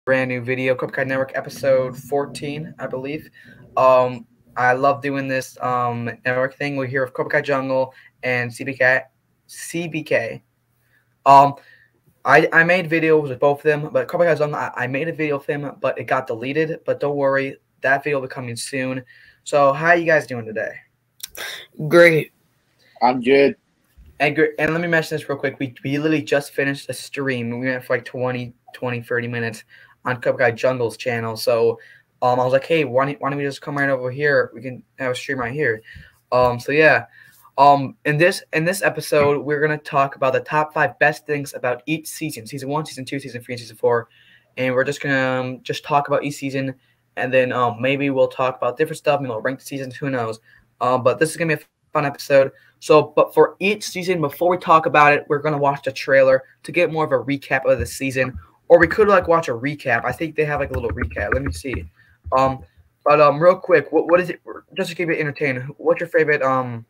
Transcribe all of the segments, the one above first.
brand new video, Cobra Kai Network episode 14, I believe. I love doing this network thing. We're here with Cobra Kai Jungle and CBK. Um, I made videos with both of them, but Cobra Kai Jungle, I made a video of him, but it got deleted. But don't worry, that video will be coming soon. So how are you guys doing today? Great. I'm good. And let me mention this real quick. We literally just finished a stream. We went for like 20, 30 minutes on Cobra Kai Jungle's channel. So I was like, hey, why don't we just come right over here? We can have a stream right here. So yeah. In this episode, we're gonna talk about the top 5 best things about each season. Season 1, Season 2, Season 3, and Season 4. And we're just gonna just talk about each season, and then maybe we'll talk about different stuff, rank the seasons, who knows. But this is gonna be a fun episode. So, but for each season, before we talk about it, we're gonna watch the trailer to get more of a recap of the season, or we could watch a recap. I think they have a little recap. Let me see. But real quick, what is it? Just to keep it entertaining, what's your favorite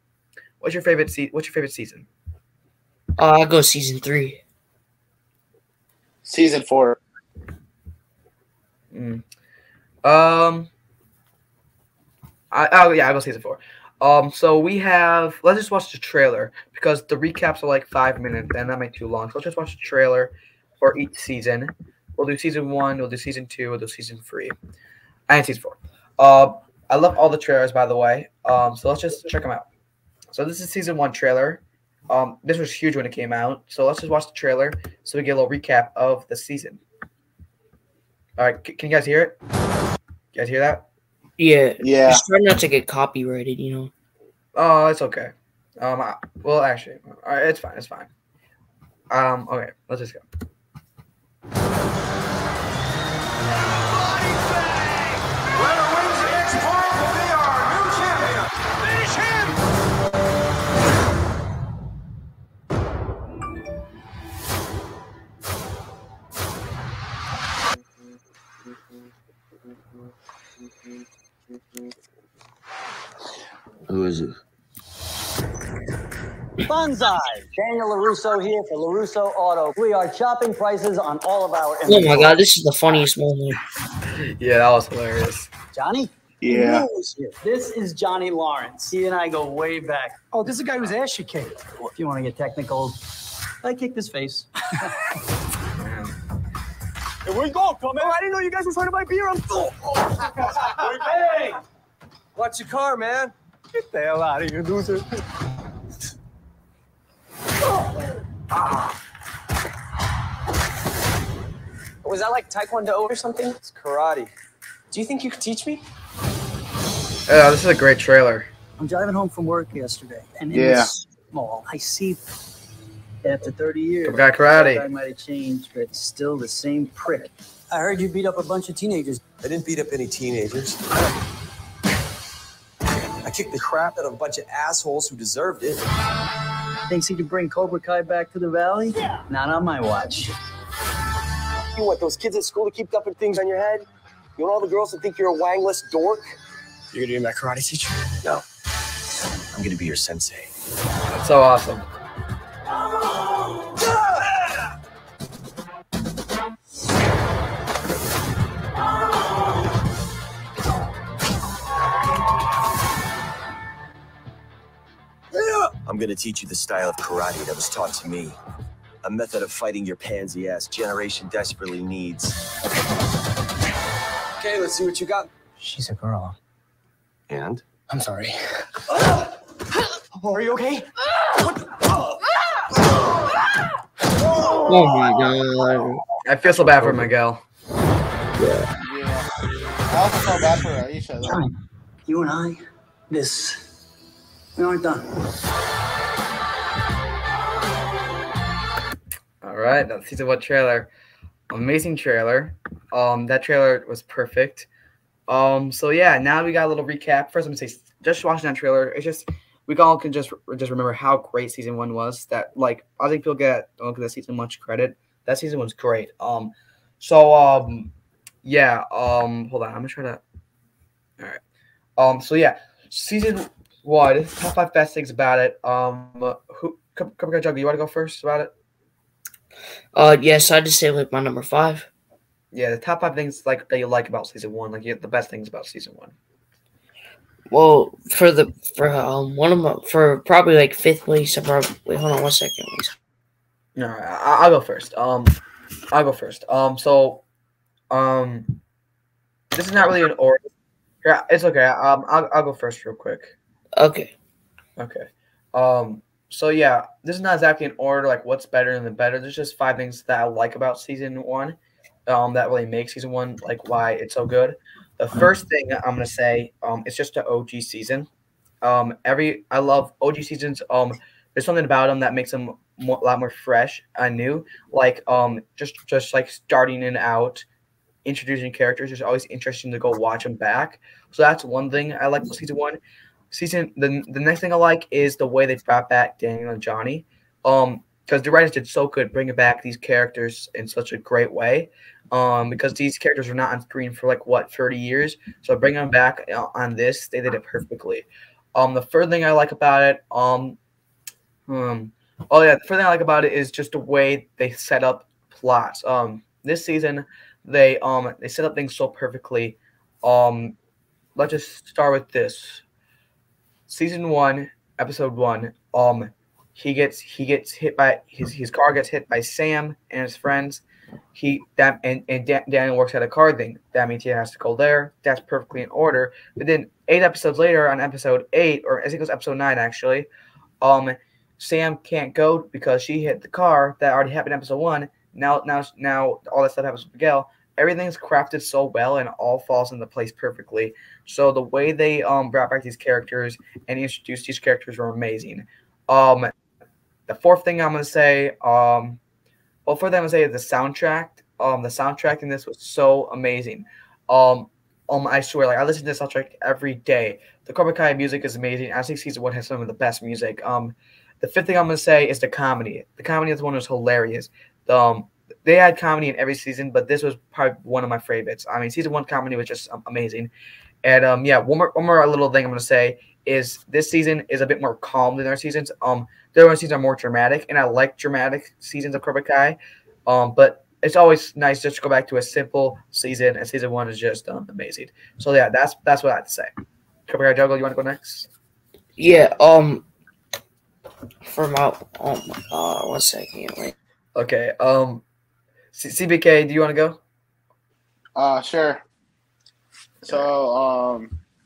season? I'll go Season 3. Season 4. I'll go Season 4. So we have. Let's just watch the trailer because the recaps are like 5 minutes and that might be too long. So let's just watch the trailer for each season. We'll do Season 1. We'll do Season 2. We'll do Season 3, and Season 4. I love all the trailers, by the way. So let's just check them out. So this is Season 1 trailer. This was huge when it came out. So let's just watch the trailer so we get a little recap of the season. All right, can you guys hear it? You guys hear that? Yeah. Yeah. Just try not to get copyrighted, Oh, it's okay. Well, actually, all right, it's fine. It's fine. Okay, let's just go. Who is it? Banzai! Daniel LaRusso here for LaRusso Auto. We are chopping prices on all of our Oh my god, this is the funniest moment. Yeah, that was hilarious. Johnny? Yeah. This is Johnny Lawrence. He and I go way back. Oh, this is a guy who's ass you kicked. If you want to get technical, I kicked his face. Here we go, come in. Oh, I didn't know you guys were trying to buy beer. I'm full. Hey! Watch your car, man. Get the hell out of here, loser. Was that like Taekwondo or something? It's karate. Do you think you could teach me? Yeah, this is a great trailer. I'm driving home from work yesterday, and in Yeah. this mall, I see after 30 years, Cobra Kai Karate. I might have changed, but it's still the same prick. I heard you beat up a bunch of teenagers. I didn't beat up any teenagers. I kicked the crap out of a bunch of assholes who deserved it. Thinks he can bring Cobra Kai back to the valley? Yeah. Not on my watch. You want those kids at school to keep dumping things on your head? You want all the girls to think you're a wangless dork? You're gonna be my karate teacher? No. I'm gonna be your sensei. That's so awesome. I'm gonna teach you the style of karate that was taught to me. A method of fighting your pansy-ass generation desperately needs. Okay, let's see what you got. She's a girl. And? I'm sorry. Are you okay? Oh my god. I feel so bad for Miguel. Yeah. I also felt bad for Aisha. Though. Johnny, you and I, we aren't done. All right, that's Season 1 trailer. Amazing trailer. That trailer was perfect. So yeah, now we got a little recap. First, I'm gonna say, just watching that trailer, it's just we all can just remember how great Season 1 was. That I think people don't give that season much credit. That season was great. Hold on, I'm gonna try to. All right. So yeah, Season 1, top 5 best things about it. Who? Cobra Kai Jungle, you want to go first about it? Yes, I just say my number 5. the top 5 things like that you like about season 1, like the best things about season 1. Well, for one of my for probably like fifth place. Wait, hold on 1 second. All right, I'll go first. So this is not really an order. Yeah, it's okay. I'll go first real quick. Okay. Okay. So yeah, this is not exactly an order, like what's better than the better. There's just 5 things that I like about season 1, that really make season 1 like why it's so good. The first thing I'm gonna say, it's just the OG season. I love OG seasons. There's something about them that makes them a lot more fresh and new. Like just like starting it out, introducing characters. It's always interesting to go watch them back. So that's one thing I like about season 1. The next thing I like is the way they brought back Daniel and Johnny. Because the writers did so good bringing back these characters in such a great way. Because these characters were not on screen for 30 years. So bringing them back on this, they did it perfectly. The third thing I like about it, the third thing I like about it is just the way they set up plots. This season they set up things so perfectly. Let's just start with this. Season 1, episode 1. He gets hit by his car gets hit by Sam and his friends. Daniel works at a car thing. That means he has to go there. That's perfectly in order. But then 8 episodes later, on episode 8, or I think it was episode 9 actually, Sam can't go because she hit the car. That already happened in episode 1. Now all that stuff happens with Miguel. Everything's crafted so well and all falls into place perfectly. So the way they brought back these characters and introduced these characters were amazing. The fourth thing I'm gonna say, is the soundtrack. The soundtrack in this was so amazing. I swear, I listen to the soundtrack every day. The Cobra Kai music is amazing. I think season 1 has some of the best music. The fifth thing I'm gonna say is the comedy. The comedy of this one was hilarious. They had comedy in every season, but this was probably one of my favorites. I mean, season 1 comedy was just amazing. And one more little thing I'm gonna say is this season is a bit more calm than their seasons. Their own seasons are more dramatic, and I like dramatic seasons of Cobra Kai. But it's always nice just to go back to a simple season, and season 1 is just amazing. So yeah, that's what I have to say. Cobra Kai Jungle, you want to go next? Yeah. For my 1 second. Wait. Okay. CBK, do you want to go? Sure. So,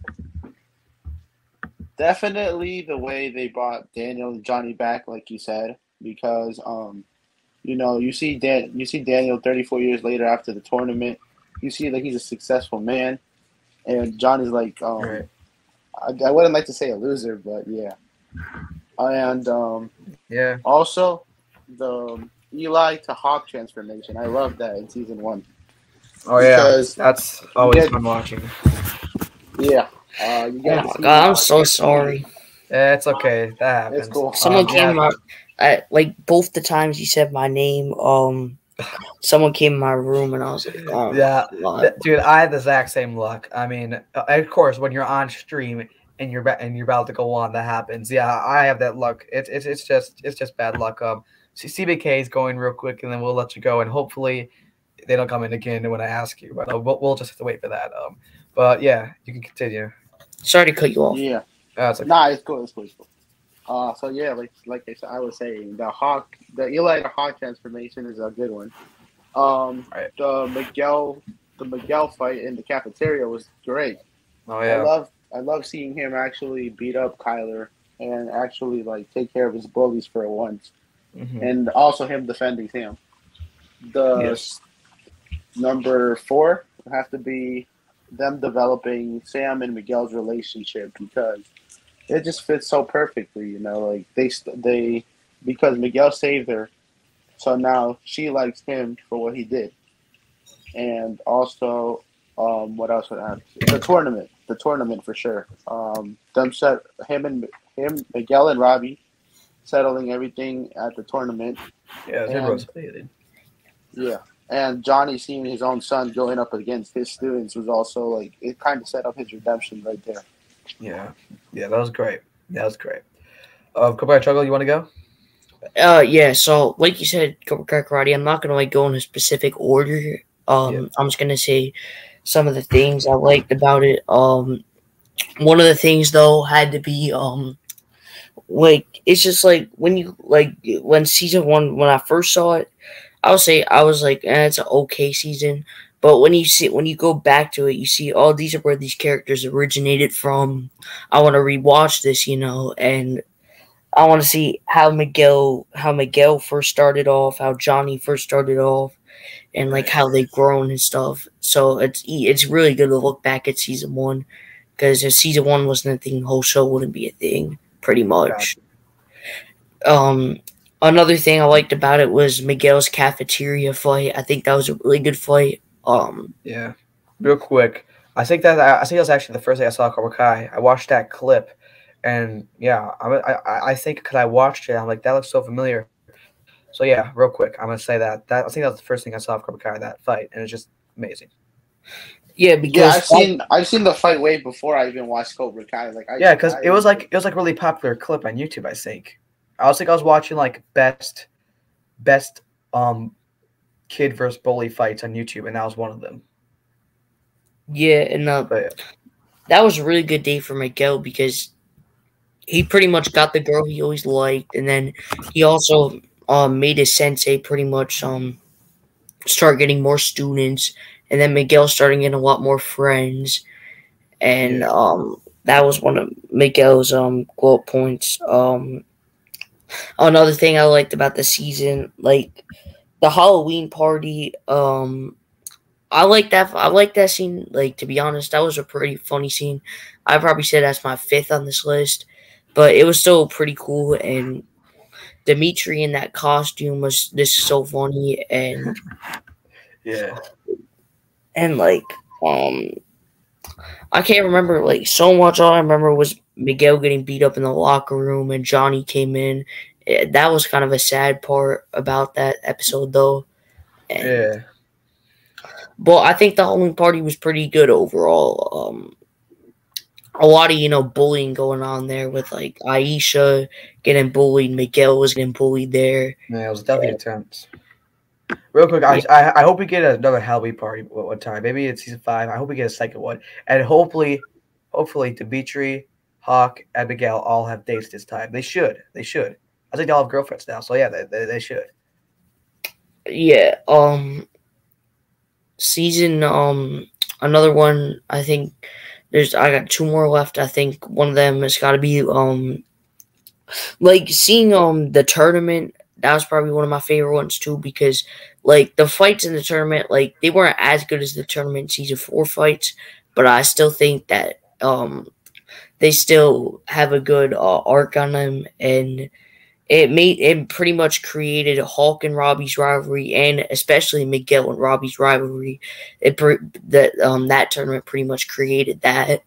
definitely the way they brought Daniel and Johnny back, like you said, because you see Daniel 34 years later after the tournament. You see he's a successful man, and Johnny's Right. I wouldn't like to say a loser, but yeah. And Yeah. also the Eli to Hawk transformation. I love that in season 1. Oh yeah, Because that's always get- fun watching. Yeah. You Oh get to my see god, I'm so sorry. Yeah, it's okay. That happens. It's cool. Someone yeah. came both the times you said my name. Someone came in my room and I was like, oh Yeah, my God. dude, I had the exact same luck. I mean, of course, when you're on stream and you're about to go on, that happens. Yeah, I have that luck. It's just bad luck. CBK is going real quick, and then we'll let you go, and hopefully they don't come in again when I ask you. But we'll just have to wait for that. But yeah, you can continue. Sorry to cut you off. Yeah. It's okay. Nah, it's cool. It's cool. So yeah, like I said, I was saying the Eli to Hawk transformation is a good one. Right. The Miguel fight in the cafeteria was great. Oh yeah. I love seeing him actually beat up Kyler and actually take care of his bullies for once, Mhm. and also him defending Sam. Yes. Number 4 has to be them developing Sam and Miguel's relationship because it just fits so perfectly. They because Miguel saved her, so now she likes him for what he did, and also what else would I have? The tournament for sure. Miguel and Robbie settling everything at the tournament. Yeah, And- was amazing. Yeah. And Johnny seeing his own son going up against his students was also it kind of set up his redemption right there. Yeah, that was great. Cobra Kai Jungle, you want to go? Yeah, so like you said, Cobra Kai Karate, I'm not gonna go in a specific order I'm just gonna say some of the things I liked about it. One of the things though had to be like it's just like when season one, when I first saw it, I would say I was like, it's an okay season. But when you go back to it, you see, oh, these are where these characters originated from. I want to rewatch this, and I want to see how Miguel first started off, how Johnny first started off, and like how they've grown and stuff. So it's really good to look back at season one, because if season one wasn't a thing, the whole show wouldn't be a thing, pretty much. Another thing I liked about it was Miguel's cafeteria fight. I think that was a really good fight. Yeah, real quick. I think that was actually the first day I saw Cobra Kai. I watched that clip, and yeah, I think because I watched it, I'm like, that looks so familiar. So yeah, real quick, I'm gonna say that I think that was the first thing I saw of Cobra Kai, that fight, and it's just amazing. Yeah, because I've seen the fight way before I even watched Cobra Kai. Because it was like really popular clip on YouTube. I think I was watching like best kid versus bully fights on YouTube, and that was one of them. Yeah, and that was a really good day for Miguel, because he pretty much got the girl he always liked, and then he also made his sensei pretty much start getting more students, and then Miguel started getting a lot more friends, and that was one of Miguel's glow up points. Another thing I liked about the season, like the Halloween party, I like that scene. Like, to be honest, that was a pretty funny scene. I probably said that's my 5th on this list, but it was still pretty cool. And Dimitri in that costume was just so funny. And yeah, and like I can't remember like so much. All I remember was Miguel getting beat up in the locker room, and Johnny came in. That was kind of a sad part about that episode, though. And, but I think the Halloween party was pretty good overall. A lot of bullying going on there with like Aisha getting bullied, Miguel was getting bullied there. Yeah, it was definitely intense. Real quick, I hope we get another Halloween party one time. Maybe it's season 5. I hope we get a second one, and hopefully, Dimitri, Hawk, and Miguel all have dates this time. They should. I think they all have girlfriends now, so yeah, they should. Yeah. Season another one. I think I got 2 more left. I think one of them has got to be like seeing the tournament. That was probably one of my favorite ones too, because like the fights in the tournament, like they weren't as good as the tournament season 4 fights, but I still think that they still have a good arc on them, and it pretty much created Hulk and Robbie's rivalry, and especially Miguel and Robbie's rivalry. That tournament pretty much created that.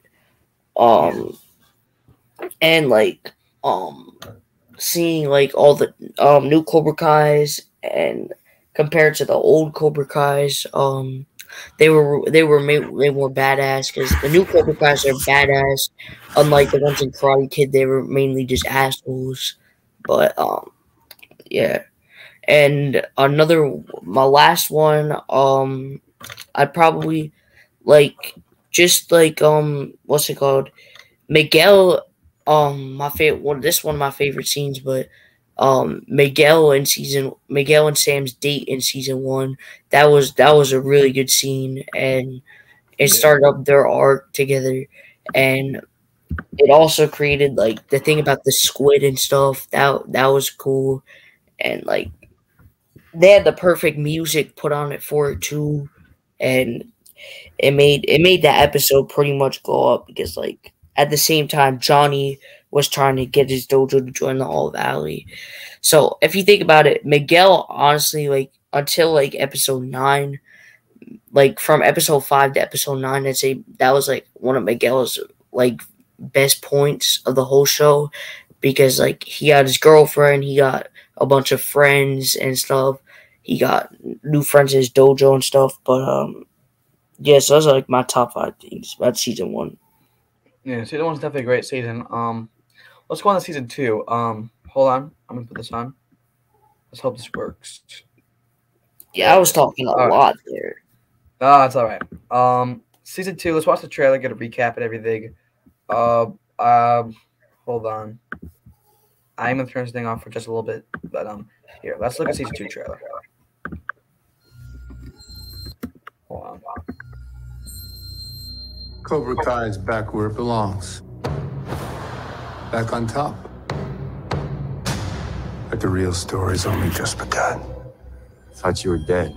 And like seeing like all the new Cobra Kais and compared to the old Cobra Kais, they were more badass, because the new Cobra Kais are badass. Unlike the ones in Karate Kid, they were mainly just assholes. But yeah. And my last one, I'd probably like just like what's it called? Miguel, my favorite one. This is one of my favorite scenes, but Miguel and Sam's date in season 1. That was a really good scene, and it started up their arc together, and it also created like the thing about the squid and stuff. That was cool, and like they had the perfect music put on it for it too, and it made that episode pretty much go up, because like at the same time Johnny was trying to get his dojo to join the All Valley. So if you think about it, Miguel, honestly, like until like episode 9, like from episode 5 to episode 9, I'd say that was like one of Miguel's like best points of the whole show, because like he got his girlfriend, he got a bunch of friends and stuff, he got new friends in his dojo and stuff. But yeah, so those are like my top 5 things about season 1. Yeah, season 1's definitely a great season. Let's go on to season 2. Hold on, I'm gonna put this on. Let's hope this works. Yeah, I was talking a lot there. Oh, it's all right. Season 2. Let's watch the trailer. Get a recap and everything. Hold on. I'm gonna turn this thing off for just a little bit, but here. Let's look at Season 2 trailer. Hold on. Cobra Kai is back where it belongs. Back on top. But the real story's only just begun. Thought you were dead.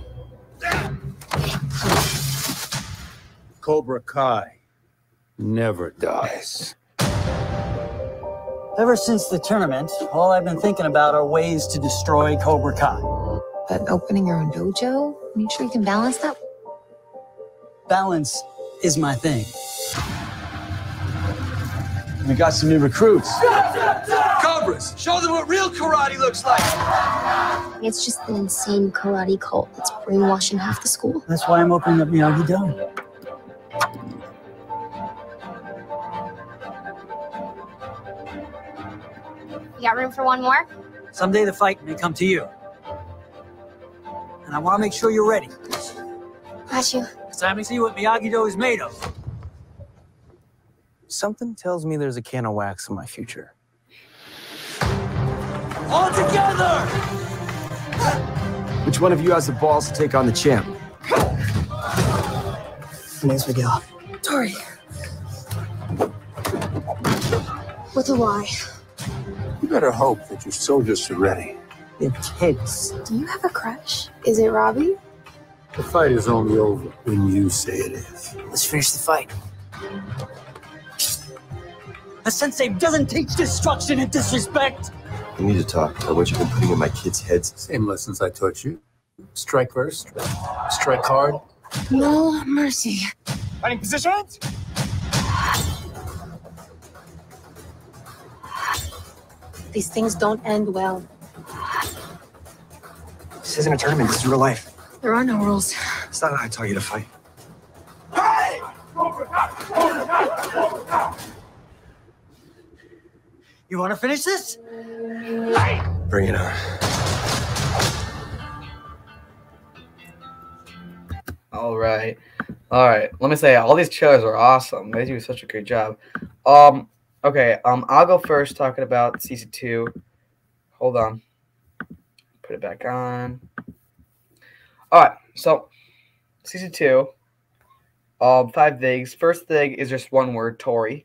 Cobra Kai never dies. Ever since the tournament, all I've been thinking about are ways to destroy Cobra Kai. But opening your own dojo, make sure you can balance that. Balance is my thing. We got some new recruits. Cobras, show them what real karate looks like. It's just an insane karate cult that's brainwashing half the school. That's why I'm opening up Miyagi-Do. You got room for one more? Someday the fight may come to you. And I want to make sure you're ready. Got you. It's time to see what Miyagi-Do is made of. Something tells me there's a can of wax in my future. All together! Which one of you has the balls to take on the champ? My name's Miguel. Tori. With a Y. You better hope that your soldiers are ready. They're kids. Do you have a crush? Is it Robbie? The fight is only over when you say it is. Let's finish the fight. A sensei doesn't teach destruction and disrespect. We need to talk about what you've been putting in my kids' heads. Same lessons I taught you. Strike first, strike hard. No mercy. Fighting positions? These things don't end well. This isn't a tournament, this is real life. There are no rules. It's not how I taught you to fight. You want to finish this? Bring it on. All right. Let me say, all these trailers are awesome. They do such a great job. Okay. I'll go first, talking about season 2. Hold on. Put it back on. All right. So, season 2. 5 things. First thing is just one word, Tori.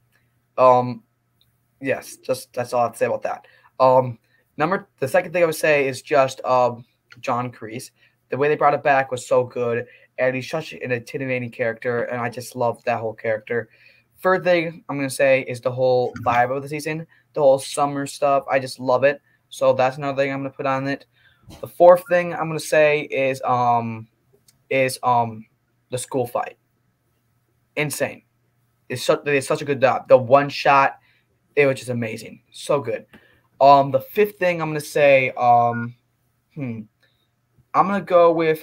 Yes, just that's all I have to say about that. The second thing I would say is just John Kreese. The way they brought it back was so good, and he's such an intimidating character, and I just love that whole character. Third thing I'm gonna say is the whole vibe of the season, the whole summer stuff. I just love it. So that's another thing I'm gonna put on it. The fourth thing I'm gonna say is the school fight. Insane. It's such a good job. The one shot, it was just amazing. So good. The fifth thing I'm gonna say, I'm gonna go with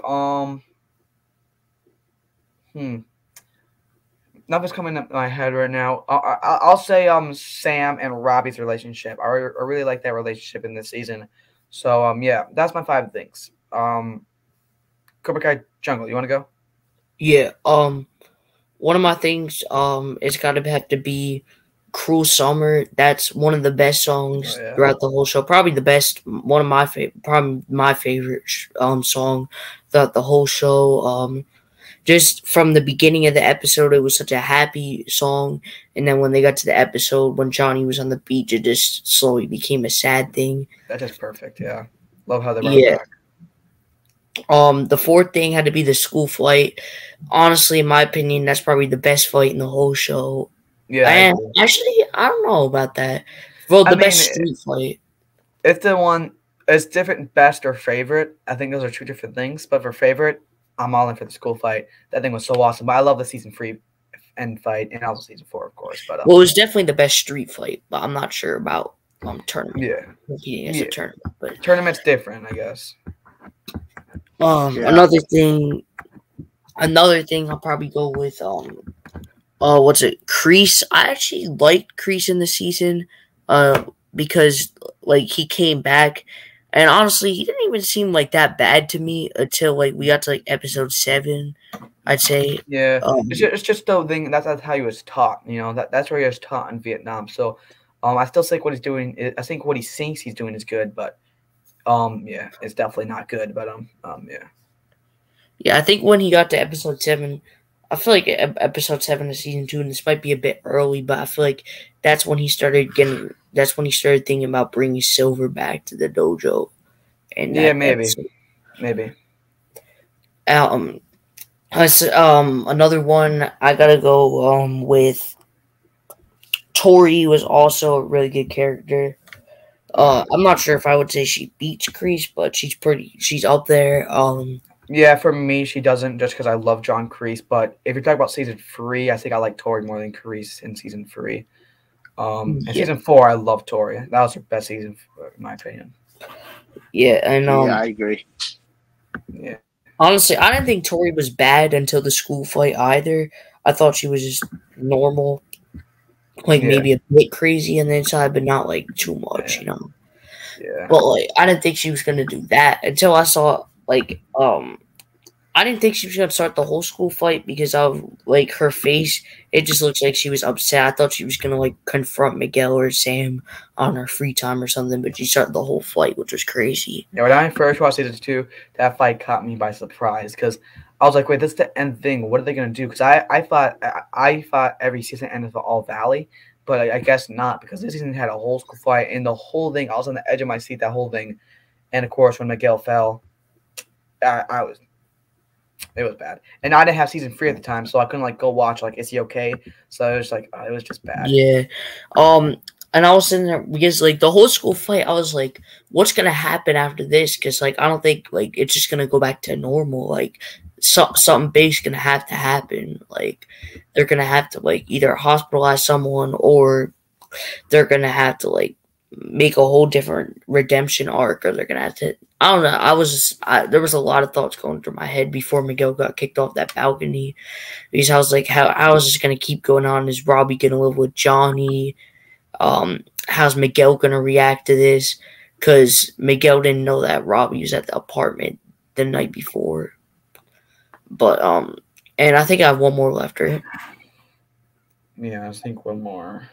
nothing's coming up in my head right now. I'll say Sam and Robbie's relationship. I really like that relationship in this season. So yeah, that's my 5 things. Cobra Kai Jungle, you want to go? Yeah. One of my things it's got to have to be Cruel Summer. That's one of the best songs throughout the whole show. Probably the best, one of my favorite, probably my favorite song throughout the whole show. Just from the beginning of the episode, it was such a happy song, and then when they got to the episode when Johnny was on the beach, it just slowly became a sad thing. That's just perfect. Yeah, love how they brought it back. The fourth thing had to be the school fight. Honestly, in my opinion, that's probably the best fight in the whole show. Yeah, and actually, I don't know about that. Well, the best street fight. It's the one. It's different, best or favorite. I think those are 2 different things. But for favorite, I'm all in for the school fight. That thing was so awesome. But I love the season 3 end fight, and also season 4, of course. But well, it was definitely the best street fight. But I'm not sure about tournament. Yeah, competing as a tournament. But tournament's different, I guess. Another thing I'll probably go with what's it, Kreese. I actually liked Kreese in the season because like he came back And honestly, he didn't even seem like that bad to me until like we got to like episode 7. I'd say. Yeah, it's just the thing. That's how he was taught. You know, that's where he was taught in Vietnam. So, I still think what he's doing. I think what he thinks he's doing is good, but yeah, it's definitely not good. But yeah. Yeah, I think when he got to episode 7, I feel like episode 7 of season 2, and this might be a bit early, but I feel like that's when he started thinking about bringing Silver back to the dojo. And yeah, maybe. Another one I gotta go with Tori was also a really good character. I'm not sure if I would say she beats Kreese, but she's up there. Yeah, for me, she doesn't just because I love John Kreese. But if you're talking about season 3, I think I like Tori more than Kreese in season 3. And season 4, I love Tori. That was her best season, in my opinion. Yeah, and yeah, I agree. Yeah. Honestly, I didn't think Tori was bad until the school fight either. I thought she was just normal, like maybe a bit crazy on the inside, but not like too much, you know. Yeah. But like, I didn't think she was gonna do that until I saw like I didn't think she was gonna start the whole school fight because of like her face. It just looks like she was upset. I thought she was gonna like confront Miguel or Sam on her free time or something, but she started the whole fight, which was crazy. Yeah, when I first watched season 2, that fight caught me by surprise because I was like, "Wait, this is the end thing. What are they gonna do?" Because I thought every season ended with All Valley, but I guess not because this season had a whole school fight and the whole thing. I was on the edge of my seat that whole thing, and of course when Miguel fell, it was bad. And I didn't have season 3 at the time, so I couldn't like go watch like Is He Okay? So it was like it was just bad. Yeah. And I was sitting there because like the whole school fight, I was like, what's gonna happen after this? Because like I don't think like it's just gonna go back to normal. Like something big's gonna have to happen. Like they're gonna have to like either hospitalize someone or they're gonna have to like make a whole different redemption arc, or they're gonna have to. I don't know. There was a lot of thoughts going through my head before Miguel got kicked off that balcony, because I was like, how is this gonna keep going on? Is Robbie gonna live with Johnny? How's Miguel gonna react to this? Because Miguel didn't know that Robbie was at the apartment the night before. But and I think I have one more left, right? Yeah, I think one more.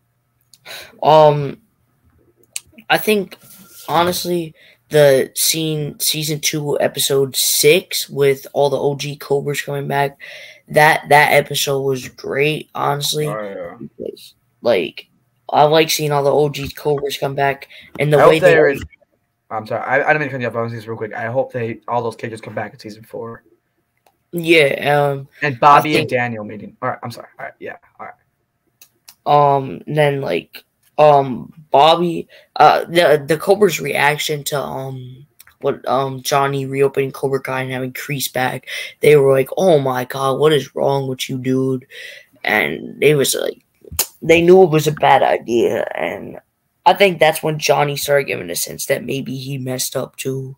I think honestly the season 2 episode 6 with all the OG Cobras coming back, that episode was great, honestly. Oh, yeah. Because, like, I like seeing all the OG Cobras come back and the I way hope I'm sorry, I didn't mean to cut you off. I was just real quick. I hope all those characters come back in season 4. Yeah. And Bobby and Daniel meeting. All right, I'm sorry. All right, yeah. All right. Then like Bobby, the Cobra's reaction to Johnny reopening Cobra Kai and having Kreese back, they were like, "Oh my god, what is wrong with you, dude?" And they was like, they knew it was a bad idea, and I think that's when Johnny started giving a sense that maybe he messed up too.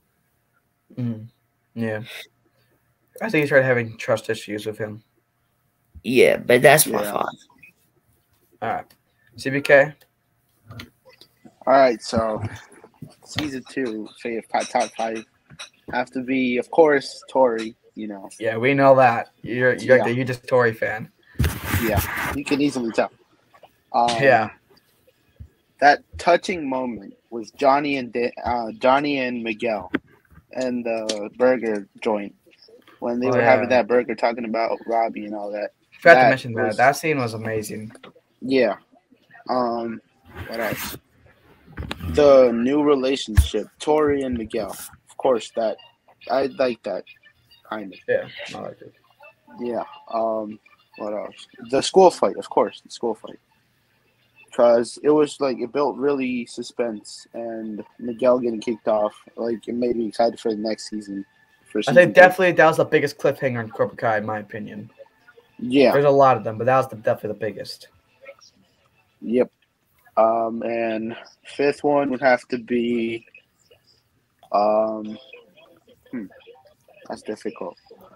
Yeah, I think he started having trust issues with him. Yeah, but that's my thought. All right, CBK. All right, so season 2, top 5 have to be, of course, Tori. You know. Yeah, we know that you're just Tori fan. Yeah, you can easily tell. Yeah. That touching moment was Johnny and Miguel and the burger joint when they were having that burger, talking about Robbie and all that. Forgot to mention that. That scene was amazing. Yeah. What else? The new relationship, Tori and Miguel. Of course, that I like that kind of. Yeah, I like it. Yeah. What else? The school fight, of course, the school fight. Because it was like it built really suspense, and Miguel getting kicked off, like it made me excited for the next season. I think definitely that was the biggest cliffhanger in Cobra Kai, in my opinion. Yeah, there's a lot of them, but that was definitely the biggest. Yep. And fifth one would have to be, that's difficult.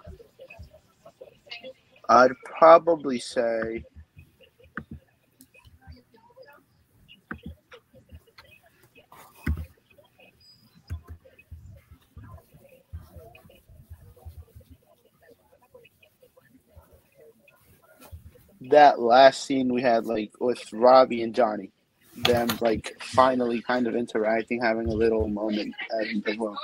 I'd probably say. that last scene we had like with Robbie and Johnny, them like finally kind of interacting, having a little moment at the room.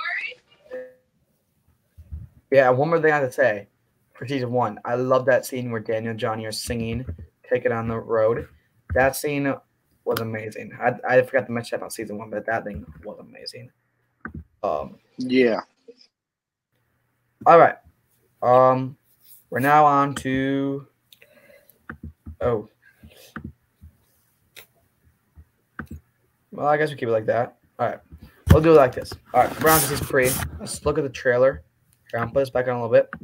Yeah, one more thing I have to say for season 1. I love that scene where Daniel and Johnny are singing "Take It on the Road." That scene was amazing. I forgot to mention that about season 1, but that thing was amazing. Yeah. All right. We're now on to. Oh. Well, I guess we keep it like that. All right. We'll do it like this. All right. We're on to season 3. Let's look at the trailer. Here, I'll put this back on a little bit.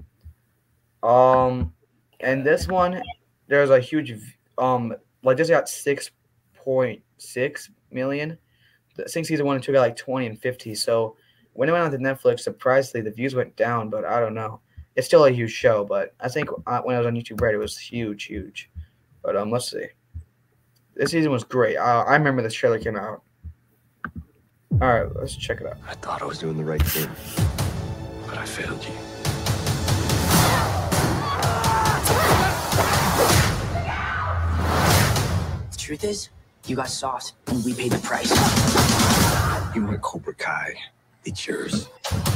And this one, there's a huge, like this got 6.6 million. I think season 1 and 2 got like 20 and 50. So when it went on to Netflix, surprisingly, the views went down, but I don't know. It's still a huge show, but I think when I was on YouTube Red, it was huge. But let's see. This season was great. I remember this trailer came out. All right, let's check it out. I thought I was doing the right thing, but I failed you. The truth is, you got sauce, and we paid the price. You want Cobra Kai? It's yours.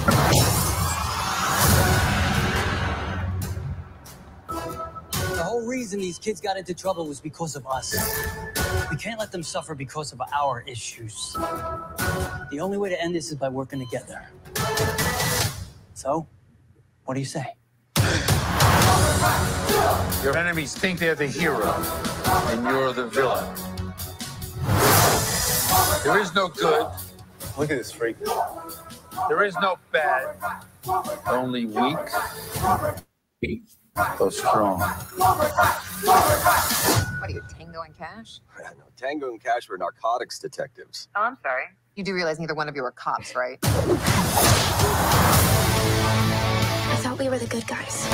The whole reason these kids got into trouble was because of us. We can't let them suffer because of our issues. The only way to end this is by working together. So, what do you say? Your enemies think they're the hero, and you're the villain. There is no good. Look at this freak. There is no bad. Only weak. So strong. What are you, Tango and Cash? No, Tango and Cash were narcotics detectives. Oh, I'm sorry. You do realize neither one of you are cops, right? I thought we were the good guys.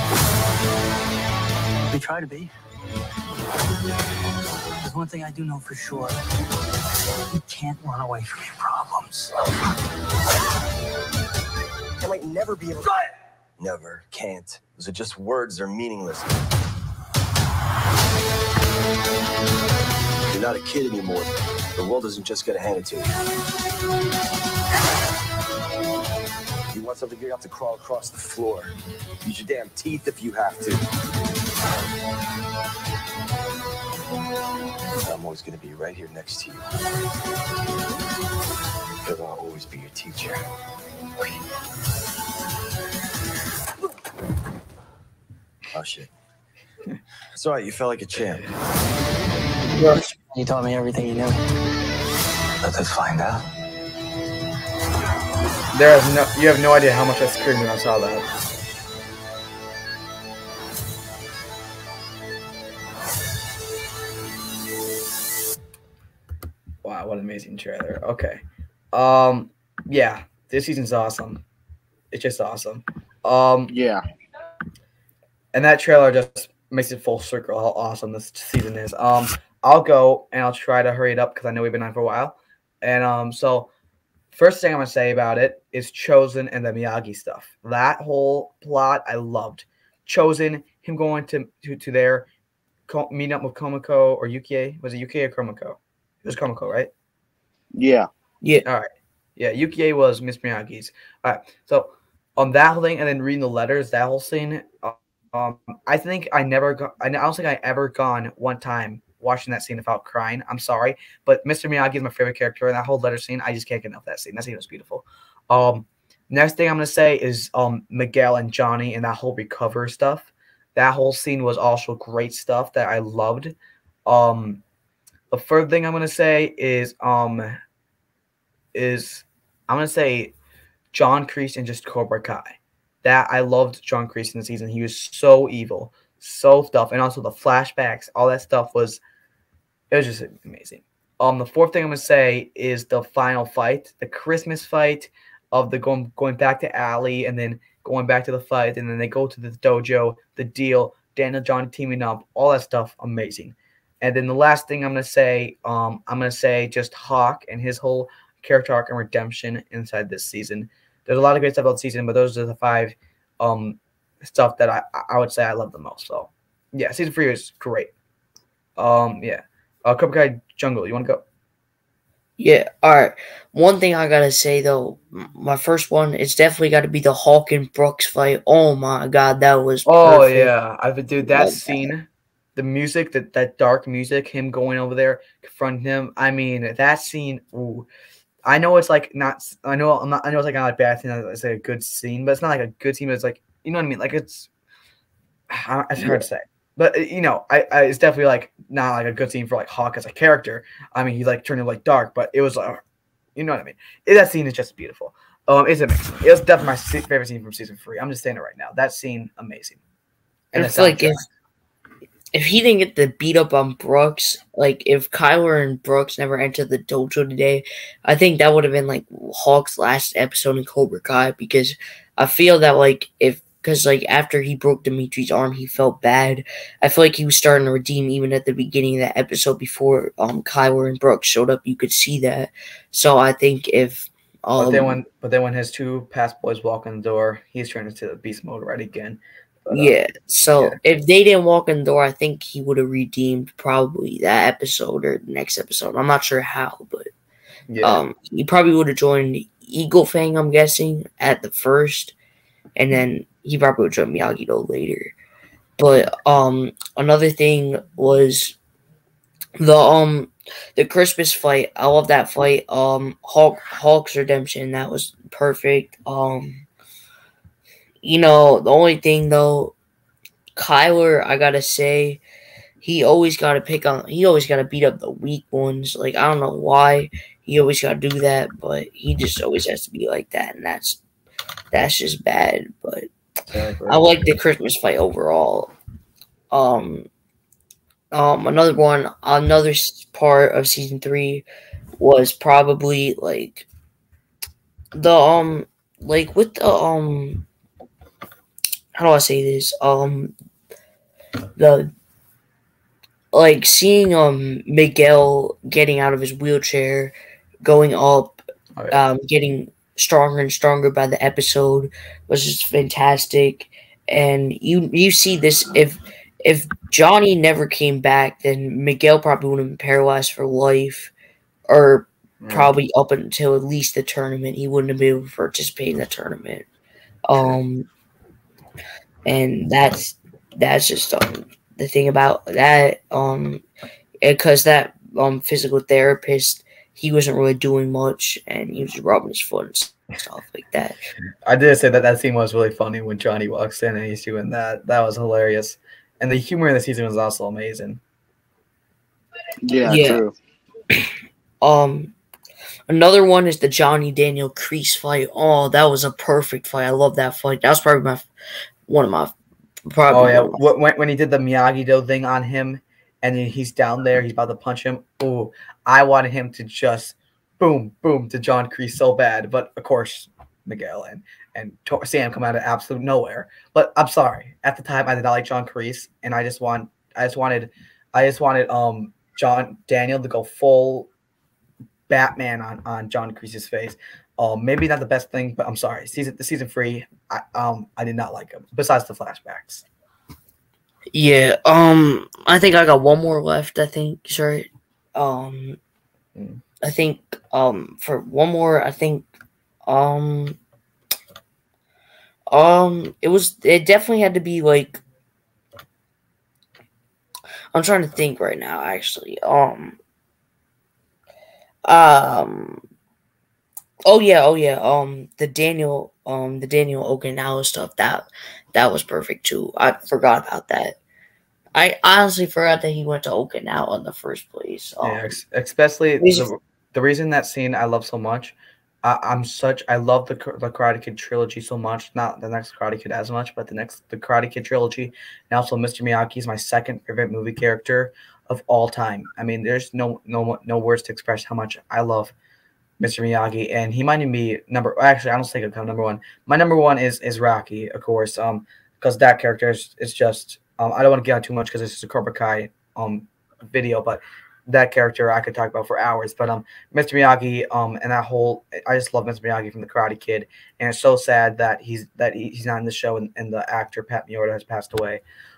We try to be. There's one thing I do know for sure. You can't run away from your problems. I might never be able to. Never, can't. Those are just words, they're meaningless. You're not a kid anymore. The world isn't just gonna hand it to you. You want something, you have to crawl across the floor. Use your damn teeth if you have to. I'm always gonna be right here next to you. Because I'll always be your teacher. Oh, shit. It's all right, you felt like a champ. You taught me everything you knew. Let us find out. You have no idea how much I screamed when I saw that. Wow, what an amazing trailer. Okay. Yeah, this season's awesome. It's just awesome. Yeah. And that trailer just makes it full circle how awesome this season is. I'll go and I'll try to hurry it up because I know we've been on for a while. And so first thing I'm gonna say about it is Chozen and the Miyagi stuff. That whole plot I loved. Chozen, him going to their meeting up with Komiko or Yukie. Was it Yukie or Komiko? It was Komiko, right? Yeah. Yeah. All right. Yeah, Yukie was Miss Miyagi's. All right. So on that whole thing and then reading the letters, that whole scene, I think I don't think I ever gone one time watching that scene without crying. I'm sorry, but Mr. Miyagi is my favorite character, and that whole letter scene, I just can't get enough of that scene. That scene was beautiful. Next thing I'm gonna say is Miguel and Johnny and that whole recover stuff. That whole scene was also great stuff that I loved. The third thing I'm gonna say is I'm gonna say John Kreese and just Cobra Kai. That I loved John Kreese in the season. He was so evil, so stuff, and also the flashbacks, all that stuff was just amazing. The fourth thing I'm gonna say is the final fight, the Christmas fight of the going back to Alley and then going back to the fight, and then they go to the dojo, the deal, Daniel Johnny teaming up, all that stuff, amazing. And then the last thing I'm gonna say just Hawk and his whole character arc and redemption inside this season. There's a lot of great stuff about the season, but those are the 5 stuff that I would say I love the most. So Yeah, season 3 was great. Yeah. Cobra Kai Jungle, you want to go? Yeah, all right. One thing I gotta say though, my first one, it's definitely got to be the Hawk and Brooks fight. Oh my god, that was Oh perfect. yeah, dude, that scene, the music, that dark music, him going over there, confronting him. I mean, that scene. Ooh, I know it's like not. I know I'm not. I know it's like not a bad thing. It's like a good scene, but it's not like a good scene. But it's like, you know what I mean. Like it's hard to say. But it's definitely like not like a good scene for like Hawk as a character. I mean, he like turned like dark, but it was you know what I mean. That scene is just beautiful. It's amazing. It was definitely my favorite scene from season 3. I'm just saying it right now. That scene, amazing. And I feel like if he didn't get the beat up on Brooks, like if Kyler and Brooks never entered the dojo today, I think that would have been like Hawk's last episode in Cobra Kai, because I feel that like because like after he broke Dimitri's arm, he felt bad. I feel like he was starting to redeem even at the beginning of that episode before Kyler and Brooks showed up. You could see that. So I think if but then when his 2 past boys walk in the door, he's turned into the beast mode right again. But, yeah. So if they didn't walk in the door, I think he would have redeemed probably that episode or the next episode. I'm not sure how, but he probably would have joined Eagle Fang, I'm guessing, at the first, and then he probably would join Miyagi-Do later. But another thing was the Christmas fight. I love that fight. Hulk's redemption, that was perfect. The only thing though, Kyler, I gotta say, he always gotta beat up the weak ones. Like, I don't know why he always gotta do that, but he just always has to be like that, and that's just bad. But I like the Christmas fight overall. Another part of season 3 was probably like the with the how do I say this? The like seeing Miguel getting out of his wheelchair, going up, getting stronger and stronger by the episode was just fantastic. And you see this, if Johnny never came back, then Miguel probably would have been paralyzed for life, or probably up until at least the tournament. He wouldn't have been able to participate in the tournament. And that's just the thing about that. Because that physical therapist, he wasn't really doing much, and he was just rubbing his foot and stuff like that. I did say that scene was really funny when Johnny walks in and he's doing that. That was hilarious. And the humor in the season was also amazing. Yeah. True. Another one is the Johnny Daniel Kreese fight. Oh, that was a perfect fight. I love that fight. That was probably one of my. When he did the Miyagi-Do thing on him, and then he's down there, he's about to punch him. Oh, I wanted him to just boom, boom to John Kreese so bad, but of course Miguel and Sam come out of absolute nowhere. But I'm sorry, at the time I did not like John Kreese, and I just wanted John Daniel to go full Batman on John Kreese's face. Maybe not the best thing, but I'm sorry. The season 3, I did not like him. Besides the flashbacks. Yeah. I think I got one more left. I think. Sorry. I think. For one more, I think. It definitely had to be like. I'm trying to think right now. Actually. Oh yeah. The Daniel Okinawa stuff, that was perfect too. I forgot about that. I honestly forgot that he went to Okinawa in the first place. Especially the reason that scene I love so much. I love the Karate Kid trilogy so much. Not the next Karate Kid as much, but the Karate Kid trilogy, and also Mr. Miyagi is my second favorite movie character of all time. I mean, there's no words to express how much I love Mr. Miyagi, and he might even be actually I don't think it'll come number 1. My number 1 is Rocky, of course, because that character is just I don't want to get on too much because this is a Cobra Kai video, but that character I could talk about for hours. But Mr. Miyagi and that whole I just love Mr. Miyagi from the Karate Kid, and it's so sad that he's not in the show and the actor Pat Miorda has passed away.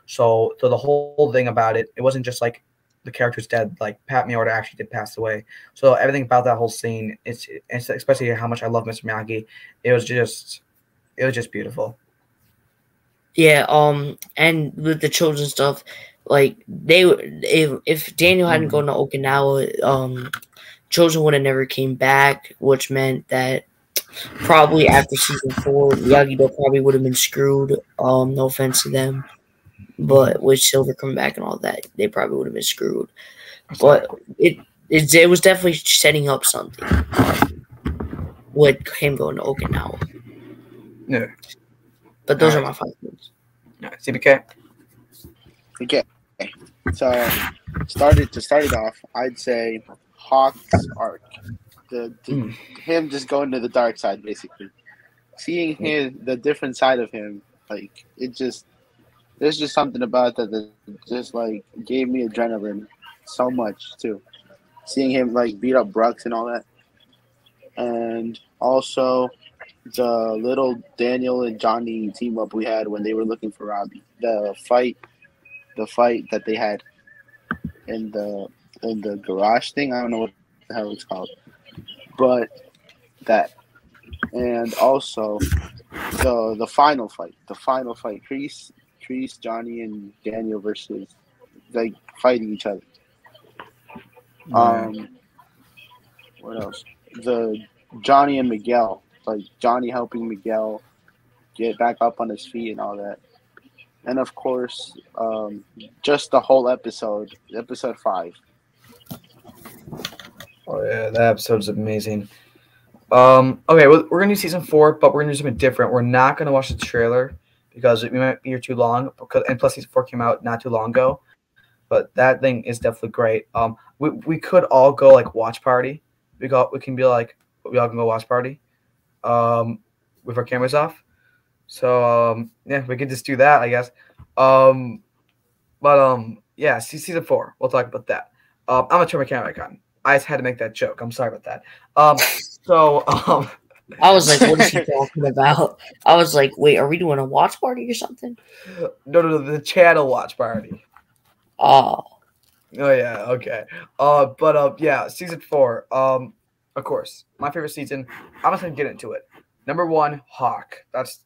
So the whole thing about it, it wasn't just like the character's dead. Like Pat Miorda actually did pass away. So everything about that whole scene, it's especially how much I love Mr. Miyagi. It was just beautiful. Yeah, and with the children stuff, like if Daniel hadn't gone to Okinawa, children would have never came back, which meant that probably after season 4, Miyagi-Do probably would have been screwed. No offense to them, but with Silver coming back and all that, they probably would have been screwed. But it was definitely setting up something with him going to Okinawa. Yeah. But those are my 5 moves. CBK. Okay. So start it off, I'd say Hawk's arc. Him just going to the dark side, basically. Seeing the different side of him, like there's just something about that just like gave me adrenaline so much too. Seeing him like beat up Brooks and all that. And also the little Daniel and Johnny team up we had when they were looking for Robbie. The fight that they had in the garage thing. I don't know what the hell it's called. But that. And also the final fight. Kreese, Johnny, and Daniel versus like fighting each other. What else? The Johnny and Miguel. Like Johnny helping Miguel get back up on his feet and all that. And of course, just the whole episode 5. Oh yeah, that episode's amazing. Okay, well, we're gonna do season 4, but we're gonna do something different. We're not gonna watch the trailer because it might be here too long. And plus, season 4 came out not too long ago. But that thing is definitely great. We could all go like watch party. We can be like we all can go watch party. With our cameras off. So yeah, we could just do that, I guess. Yeah, season 4. We'll talk about that. I'm gonna turn my camera back on. I just had to make that joke. I'm sorry about that. I was like, what is he talking about? I was like, wait, are we doing a watch party or something? No, the channel watch party. Oh yeah, okay. Yeah, season 4. Of course, my favorite season. I'm just gonna get into it. Number 1, Hawk.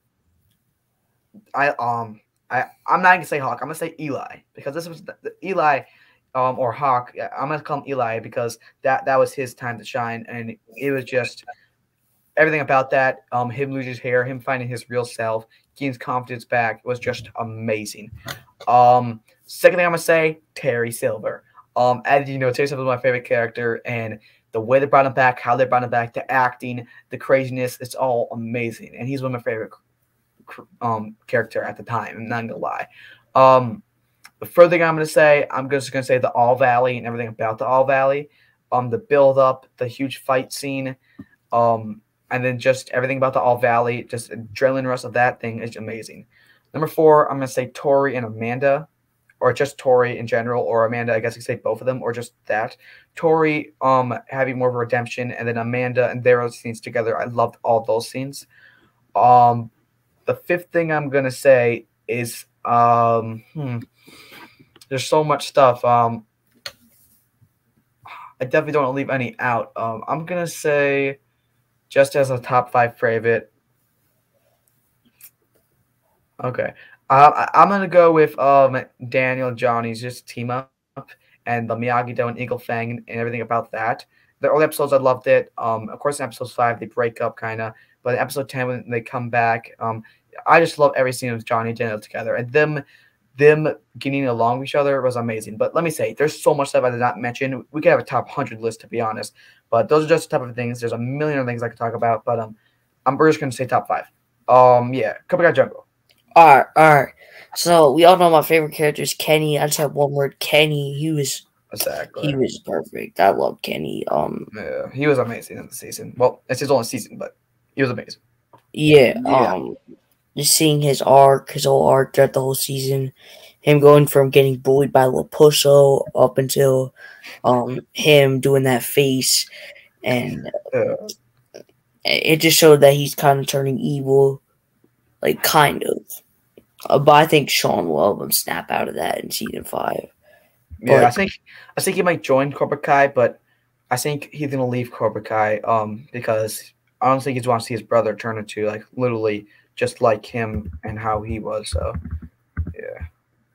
I'm not gonna say Hawk. I'm gonna say Eli because this was the Eli, or Hawk. Yeah, I'm gonna call him Eli because that was his time to shine, and it was just everything about that. Him losing his hair, him finding his real self, getting his confidence back was just amazing. Second thing I'm gonna say, Terry Silver. As you know, Terry Silver is my favorite character, and the way they brought him back, how they brought him back, the acting, the craziness, it's all amazing. And he's one of my favorite character at the time. I'm not gonna lie. The further thing I'm gonna say, I'm just gonna say the All Valley and everything about the All Valley. The build up, the huge fight scene, and then just everything about the All Valley, just adrenaline rush of that thing is amazing. Number 4, I'm gonna say Tori and Amanda. Or just Tori in general, or Amanda, I guess you could say both of them, or just that. Tori having more of a redemption, and then Amanda and their scenes together. I loved all those scenes. The 5th thing I'm gonna say is there's so much stuff. I definitely don't want to leave any out. I'm gonna say just as a top 5 favorite. Okay. I'm gonna go with Daniel and Johnny's just team up, and the Miyagi-Do and Eagle Fang and everything about that. The early episodes I loved it. Of course, in episode 5 they break up kind of, but in episode 10 when they come back, I just love every scene with Johnny and Daniel together, and them getting along with each other was amazing. But let me say, there's so much stuff I did not mention. We could have a top 100 list to be honest, but those are just the type of things. There's a million other things I could talk about, but we're just gonna say top 5. Yeah, Cobra Kai Jungle. All right. So we all know my favorite character is Kenny. I just have one word, Kenny. He was perfect. I love Kenny. Yeah, he was amazing in the season. Well, it's his only season, but he was amazing. Yeah. Just seeing his whole arc throughout the whole season, him going from getting bullied by Lapusso up until him doing that face, and it just showed that he's kind of turning evil, like kind of. But I think Sean will help him snap out of that in season 5. Yeah, But- I think he might join Cobra Kai, but I think he's gonna leave Cobra Kai because I don't think he's want to see his brother turn into like literally just like him and how he was. So yeah.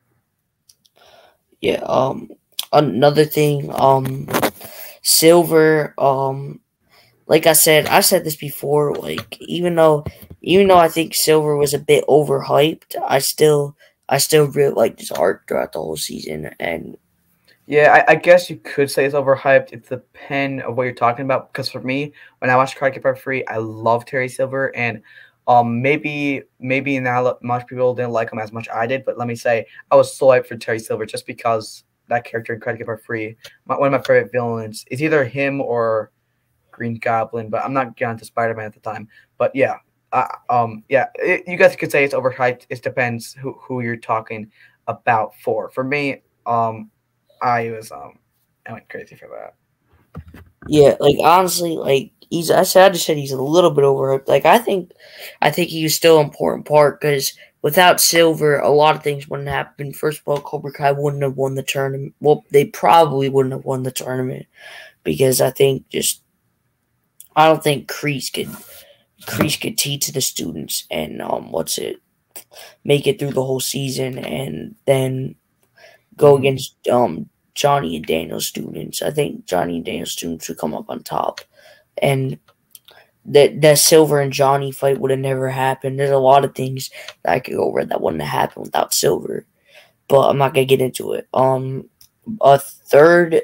Yeah, another thing, Silver, like I said this before, like even though I think Silver was a bit overhyped, I still really liked his art throughout the whole season. And Yeah, I guess you could say it's overhyped. It depends of what you're talking about. Because for me, when I watched Karate Kid Part 3, I love Terry Silver, and maybe not much people didn't like him as much I did. But let me say, I was so hyped for Terry Silver just because that character in Karate Kid Part 3, one of my favorite villains, is either him or Green Goblin. But I'm not getting to Spider-Man at the time. But yeah, you guys could say it's overhyped. It depends who you're talking about for. For me, I went crazy for that. yeah, like honestly, like I just said he's a little bit overhyped. Like I think he's still an important part because without Silver, a lot of things wouldn't happen. First of all, Cobra Kai wouldn't have won the tournament. Well, they probably wouldn't have won the tournament because I don't think Kreese could teach the students and make it through the whole season and then go against Johnny and Daniel's students. I think Johnny and Daniel's students would come up on top, and that Silver and Johnny fight would have never happened. There's a lot of things that I could go over that wouldn't have happened without Silver, but I'm not gonna get into it. A third,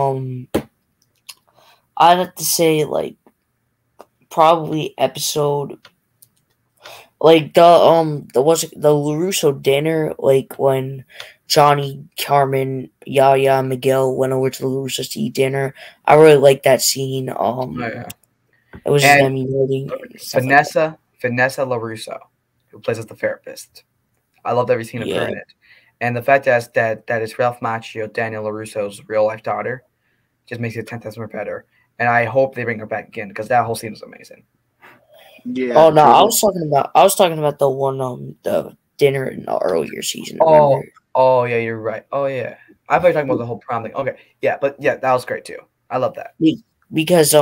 I'd have to say like probably episode. Like the LaRusso dinner, like when Johnny, Carmen, Yaya, and Miguel went over to the LaRusso's to eat dinner. I really like that scene. Yeah. It was just And them eating. Vanessa LaRusso, who plays as the therapist. I loved every scene of her in it. And the fact that is Ralph Macchio, Daniel LaRusso's real life daughter, just makes it 10 times more better. And I hope they bring her back again because that whole scene was amazing. Yeah. Oh no, I was talking about the one the dinner in the earlier season. Remember? Oh yeah, you're right. Oh yeah, I thought you were talking about the whole prom thing. Okay, yeah, but yeah, that was great too. I love that. Because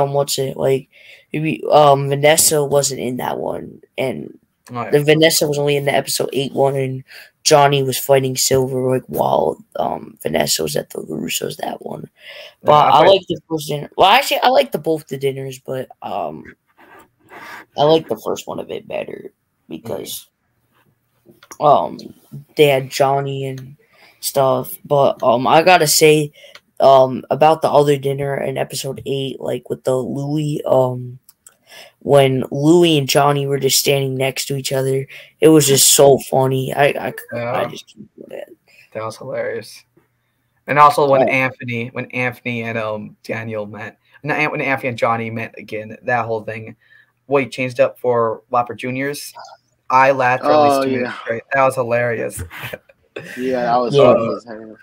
Vanessa wasn't in that one, and the Vanessa was only in the episode 8 one, and Johnny was fighting Silver like while Vanessa was at the LaRusso's that one. But I like the first dinner. Well, actually, I like both the dinners, but I like the first one a bit better because they had Johnny and stuff. But I gotta say about the other dinner in episode 8, like with the Louis, when Louis and Johnny were just standing next to each other, it was just so funny. I just keep doing it. That was hilarious. And also when Anthony and Daniel met, when Anthony and Johnny met again, that whole thing. What he changed up for Whopper Juniors, I laughed for at least 2 minutes straight. That was hilarious. Yeah, that was funny.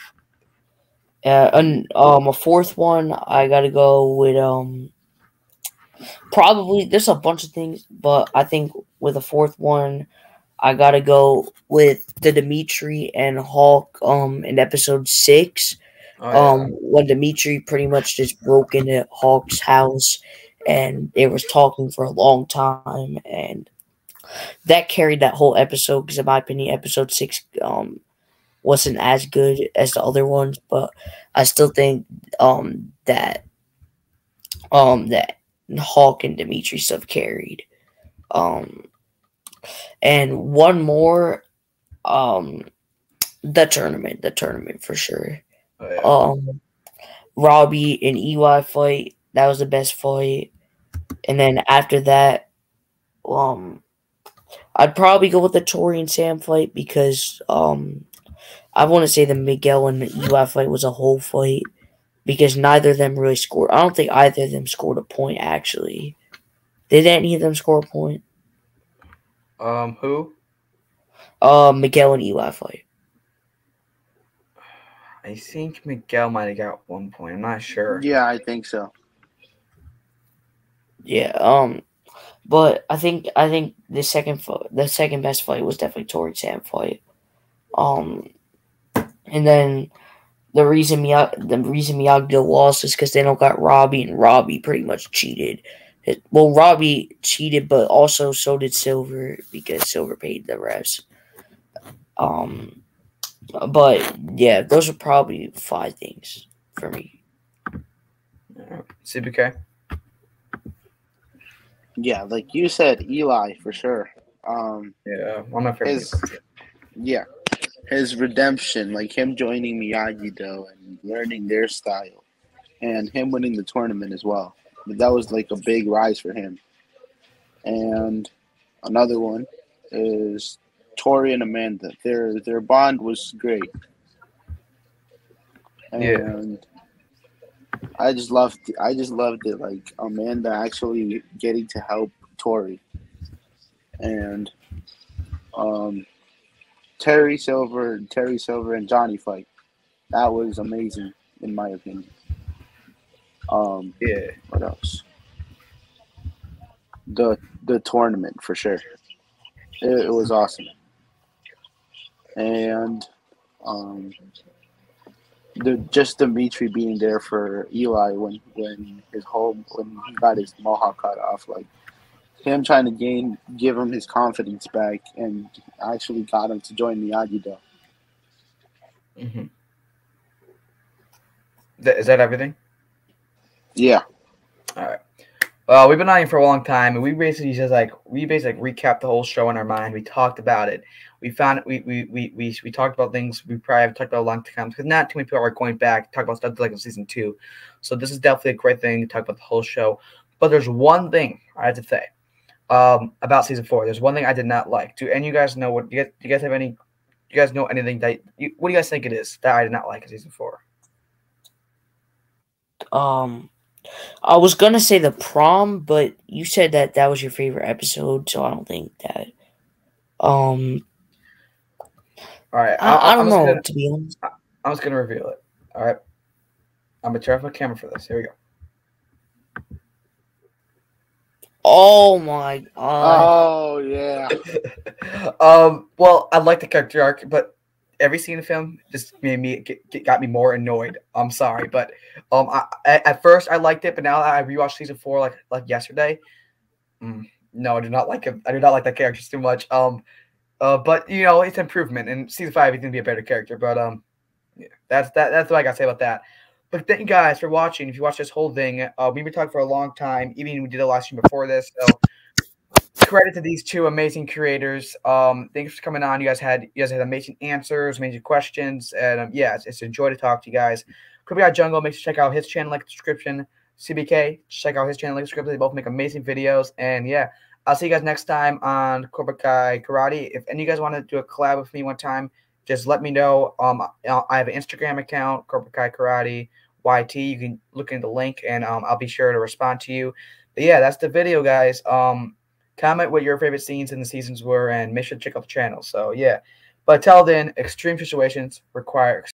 And a fourth one, I gotta go with probably there's a bunch of things, but I think with a fourth one, I gotta go with the Dimitri and Hulk in episode 6. When Dimitri pretty much just broke into Hulk's house and they was talking for a long time, and that carried that whole episode because in my opinion episode 6 wasn't as good as the other ones, but I still think that Hulk and Dimitri stuff carried. And one more, the tournament for sure. Robbie and EY fight, that was the best fight. And then after that, I'd probably go with the Tori and Sam fight because I want to say the Miguel and the EY fight was a whole fight because neither of them really scored. I don't think either of them scored a point, actually. Did any of them score a point? Who? Miguel and EY fight. I think Miguel might have got 1 point. I'm not sure. Yeah, I think so. Yeah, But I think the second best fight was definitely Tori Sam fight. And then the reason Miyagi lost is because they don't got Robbie, and Robbie pretty much cheated. Robbie cheated, but also so did Silver because Silver paid the refs. But yeah, those are probably 5 things for me. CBK. Yeah, like you said, Eli for sure. Yeah, one of my favorites. His redemption, like him joining Miyagi-Do and learning their style, and him winning the tournament as well. That was like a big rise for him. And another one is Tori and Amanda. Their bond was great. And I just loved it. Like Amanda actually getting to help Tori. And Terry Silver and Johnny fight. That was amazing in my opinion. What else? The tournament for sure. It was awesome. And Dimitri being there for Eli when he got his mohawk cut off, like him trying to give him his confidence back, and actually got him to join Miyagi-Do. Mm-hmm. Is that everything? Yeah. All right. Well, we've been on here for a long time, and we basically recapped the whole show in our mind. We talked about it. We found we talked about things we probably have talked about a long time because not too many people are going back to talk about stuff like in season 2. So this is definitely a great thing to talk about the whole show. But there's one thing I have to say about season 4. There's one thing I did not like. Do any of you guys know what? Do you guys have any? Do you guys know anything that? What do you guys think it is that I did not like in season 4? I was gonna say the prom, but you said that was your favorite episode, so I don't think that. All right, I don't know, to be honest. I'm just gonna reveal it. All right, I'm gonna turn off my camera for this. Here we go. Oh my god! Oh yeah. Well, I like the character arc, but every scene of film just got me more annoyed. I'm sorry, but at first I liked it, but now that I rewatched season 4 like yesterday, no, I do not like him. I do not like that character too much. But you know, it's improvement. In season 5, he's gonna be a better character. But yeah, that's what I gotta say about that. But thank you guys for watching. If you watched this whole thing, we've been talking for a long time. Even we did a live stream before this. So credit to these 2 amazing creators. Thanks for coming on. You guys had amazing answers, amazing questions, and yeah, it's a joy to talk to you guys. Cobra Kai Jungle, make sure to check out his channel, like the description. CBK, check out his channel, like the description. They both make amazing videos, and yeah, I'll see you guys next time on Cobra Kai Karate. If any of you guys want to do a collab with me one time, just let me know. I have an Instagram account, Cobra Kai Karate YT. You can look in the link, and I'll be sure to respond to you. But yeah, that's the video, guys. Comment what your favorite scenes in the seasons were, and make sure to check out the channel. So yeah, but until then, extreme situations require